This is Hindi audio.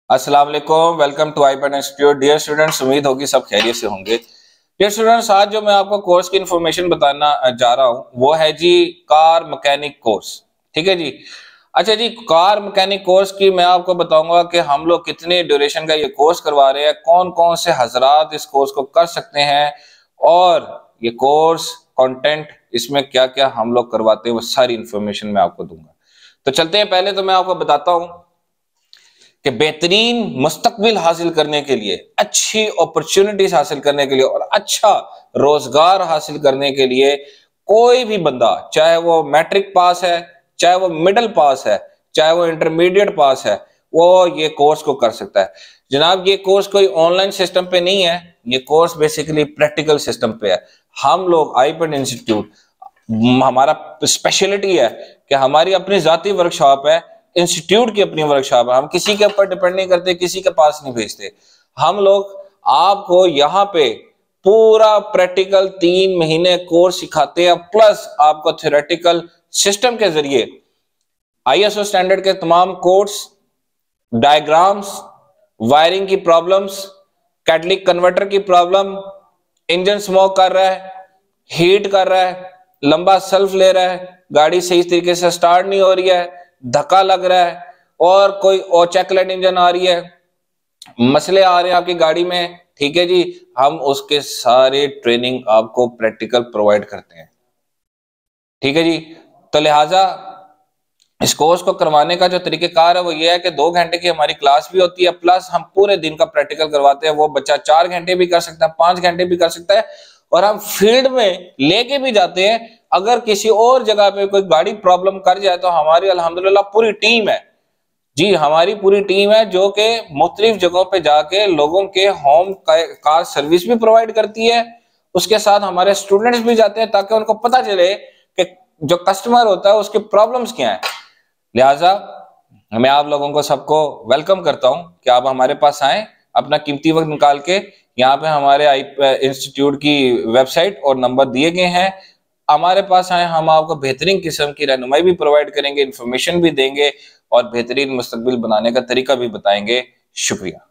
अस्सलाम वालेकुम, welcome to iPad institute. Dear students, उम्मीद होगी सब खैरियत से होंगे। डियर स्टूडेंट्स, आज जो मैं आपको कोर्स की इंफॉर्मेशन बताना जा रहा हूँ वो है जी कार मैकेनिक कोर्स। ठीक है जी। अच्छा जी, कार मैकेनिक कोर्स की मैं आपको बताऊंगा कि हम लोग कितने ड्यूरेशन का ये कोर्स करवा रहे हैं, कौन कौन से हजरात इस कोर्स को कर सकते हैं और ये कोर्स कंटेंट इसमें क्या क्या हम लोग करवाते हैं, वो सारी इंफॉर्मेशन मैं आपको दूंगा। तो चलते हैं, पहले तो मैं आपको बताता हूँ कि बेहतरीन मुस्तकबिल हासिल करने के लिए, अच्छी अपॉर्चुनिटीज हासिल करने के लिए और अच्छा रोजगार हासिल करने के लिए कोई भी बंदा, चाहे वो मैट्रिक पास है, चाहे वो मिडिल पास है, चाहे वो इंटरमीडिएट पास है, वो ये कोर्स को कर सकता है। जनाब, ये कोर्स कोई ऑनलाइन सिस्टम पे नहीं है, ये कोर्स बेसिकली प्रैक्टिकल सिस्टम पे है। हम लोग आईपैड इंस्टीट्यूट, हमारा स्पेशलिटी है कि हमारी अपनी जाती वर्कशॉप है, इंस्टीट्यूट की अपनी वर्कशॉप है। हम किसी के ऊपर डिपेंड नहीं करते, किसी के पास नहीं भेजते। हम लोग आपको यहाँ पे पूरा प्रैक्टिकल 3 महीने कोर्स सिखाते हैं, प्लस आपको थ्योरेटिकल सिस्टम के जरिए आईएसओ स्टैंडर्ड के तमाम कोड्स, डायग्राम्स, वायरिंग की प्रॉब्लम्स, कैटलिक कन्वर्टर की प्रॉब्लम, इंजन स्मोक कर रहा है, हीट कर रहा है, लंबा सेल्फ ले रहा है, गाड़ी सही तरीके से स्टार्ट नहीं हो रही है, धक्का लग रहा है, और कोई और चेकलेट इंजन आ रही है, मसले आ रहे हैं आपकी गाड़ी में, ठीक है जी, हम उसके सारे ट्रेनिंग आपको प्रैक्टिकल प्रोवाइड करते हैं। ठीक है जी। तो लिहाजा इस कोर्स को करवाने का जो तरीकेकार है वो ये है कि 2 घंटे की हमारी क्लास भी होती है, प्लस हम पूरे दिन का प्रैक्टिकल करवाते हैं। वो बच्चा 4 घंटे भी कर सकता है, 5 घंटे भी कर सकता है, और हम फील्ड में लेके भी जाते हैं। अगर किसी और जगह पे कोई गाड़ी प्रॉब्लम कर जाए तो हमारी अल्हम्दुलिल्लाह पूरी टीम है जी, हमारी पूरी टीम है जो कि मुख्तलिफ जगहों पे जाके लोगों के होम कार सर्विस भी प्रोवाइड करती है। उसके साथ हमारे स्टूडेंट्स भी जाते हैं ताकि उनको पता चले कि जो कस्टमर होता है उसकी प्रॉब्लम्स क्या है। लिहाजा मैं आप लोगों को सबको वेलकम करता हूं कि आप हमारे पास आए, अपना कीमती वक्त निकाल के। यहाँ पे हमारे इंस्टीट्यूट की वेबसाइट और नंबर दिए गए हैं, हमारे पास आए, हम आपको बेहतरीन किस्म की रहनुमाई भी प्रोवाइड करेंगे, इंफॉर्मेशन भी देंगे और बेहतरीन मुस्तकबिल बनाने का तरीका भी बताएंगे। शुक्रिया।